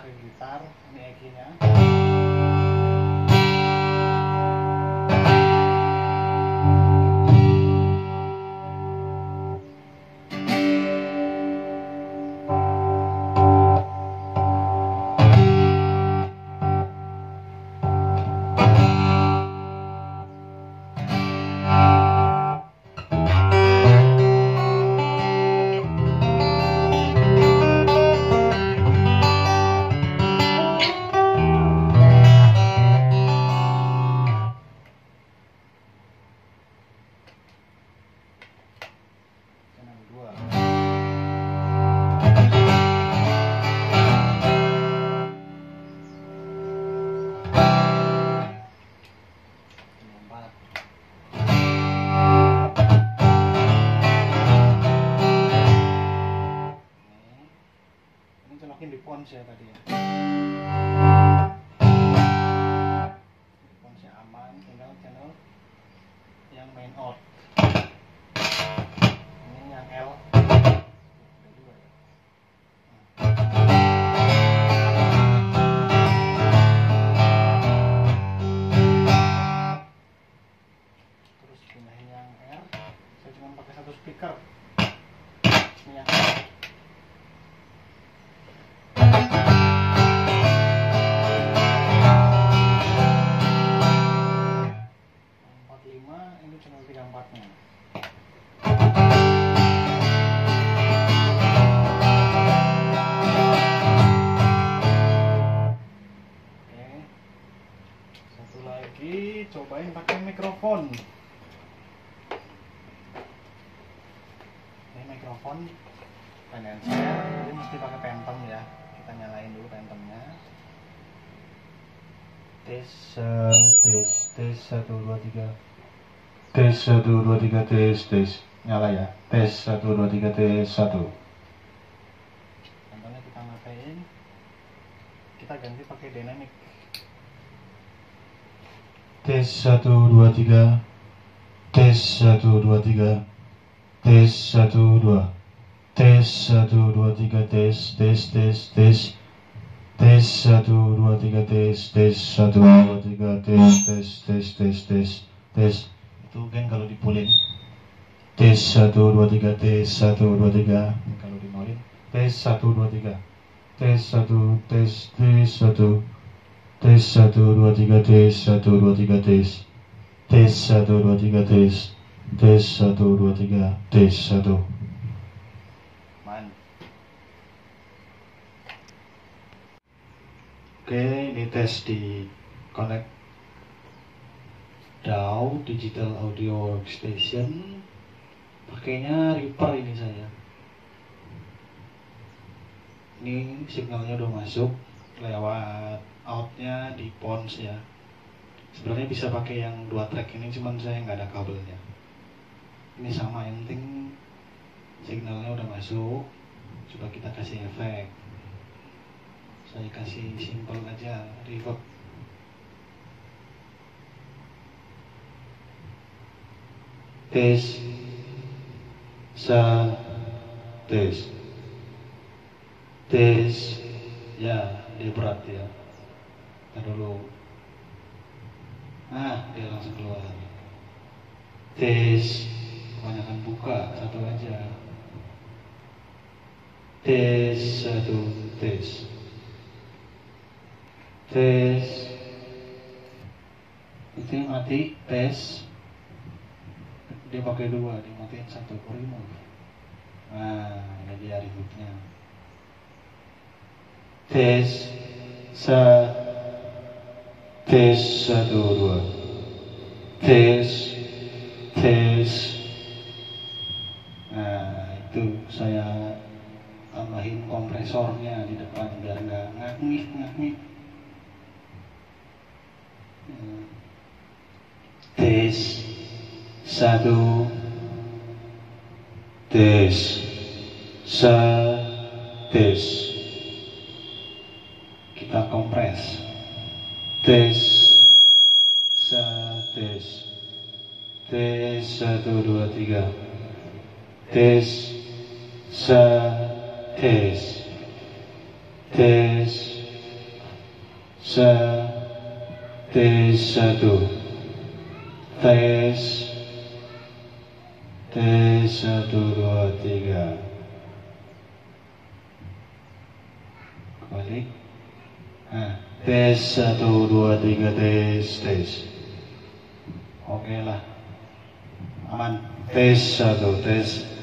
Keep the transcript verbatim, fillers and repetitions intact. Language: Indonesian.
pakai gitar, ini Eki-nya. Mungkin di pons ya tadi ya. Di ponsnya aman, tinggal channel yang main out. Ini yang L. Ada dua ya. Terus pindahin yang R. Saya cuma pakai satu speaker. Ini yang R. Ini channel tiga puluh empat nya. Oke, satu lagi cobain pakai mikrofon. Ini mikrofon condenser, ini mesti pakai phantom ya. Kita nyalain dulu phantomnya. Tes tes tes satu dua tiga. Tes satu dua tiga tes tes nyala ya. Tes satu dua tiga tes satu. Contohnya kita matiin, kita ganti pakai dynamic. Tes satu dua tiga. Tes satu dua tiga. Tes satu dua. Tes satu dua tiga tes tes tes tes. Tes satu dua tiga tes tes satu dua tiga tes tes tes tes tes tes. Itu kan kalau dipulin tes satu dua tiga tes satu dua tiga. Kalau dinolin tes satu dua tiga tes satu tes tes satu tes satu dua tiga tes satu dua tiga tes tes satu dua tiga tes tes satu dua tiga tes satu. Man. Oke, ini tes di connect D A W, Digital Audio Workstation. Pakainya Reaper ini saya. Ini signalnya udah masuk lewat outnya di pons ya. Sebenarnya bisa pakai yang dua track ini, cuman saya nggak ada kabelnya. Ini sama, yang penting signalnya udah masuk. Coba kita kasih efek. Saya kasih simple aja, reverb. Tes sa tes tes ya, dia berat ya. Ntar dulu. Ah, dia langsung keluar. Tes, kebanyakan buka, satu aja. Tes satu tes tes. Itu yang mati tes. Dia pakai dua, dia matiin satu, remove. Nah, ini dia remote-nya. Tes sa tes satu dua tes tes. Nah, itu saya tambahin kompresornya di depan biar nggak ngakmik ngakmik. Tes satu tes sa tes. Kita kompres. Tes sa tes tes satu dua tiga tes sa tes tes sa, tes satu, tes, tes satu dua tiga, balik, nah, tes satu dua tiga tes tes, oke lah, aman, tes satu tes.